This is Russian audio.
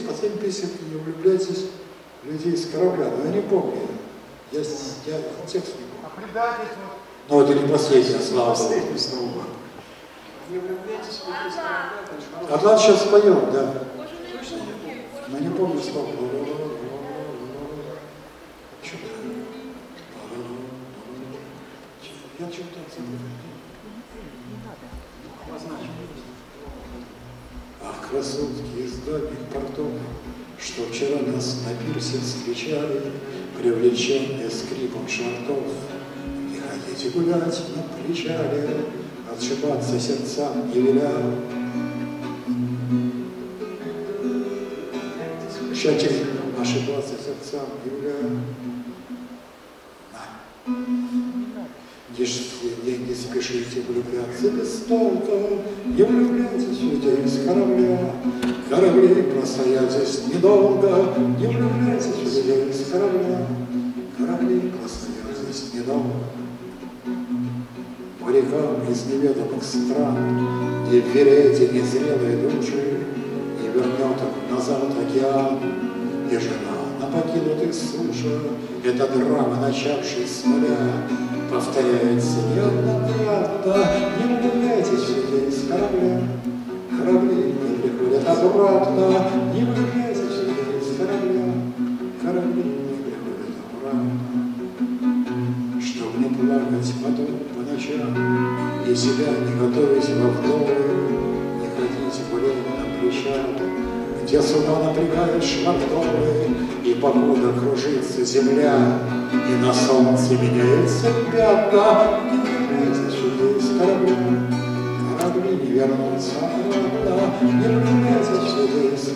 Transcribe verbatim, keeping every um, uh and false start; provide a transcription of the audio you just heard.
последняя песня, не влюбляйтесь в людей с корабля. Но я не помню. Я, я текст не помню. А предательство? Но это не последняя, слава Богу. Последняя, слава Богу. Не влюбляйтесь в людей с корабля. Атлант сейчас поем, да. Но не помню слова. Я что-то Ах, красотки из дальних портов, что вчера нас на пирсе встречали, привлеченные скрипом швартов. Не хотите гулять на причале, отшибаться сердцам не веля. Тщательно ошибаться сердцам не веля. Не, не спешите влюбляться без толка, не влюбляйтесь в людей с корабля. Корабли простоят здесь недолго, не влюбляйтесь в людей с корабля. Корабли простоят здесь недолго. По рекам из неведомых стран не вверяйте незрелые души, не вернет их назад океан. И жена на покинутых сушах, эта драма, начавшись с нуля, повторяется неоднократно. Не влюбляйтесь в людей с корабля. Корабли не приходят обратно. Не влюбляйтесь в людей с корабля. Корабли не приходят обратно. Чтоб не плакать потом по ночам и себя не готовить во вдовы, не ходить гулять на причал, где суда напрягают швартовы, и покуда кружится земля, и на солнце меняются пятна. Не влюбляйтесь в людей с корабля. Корабли не вернутся обратно. Не влюбляйтесь в людей с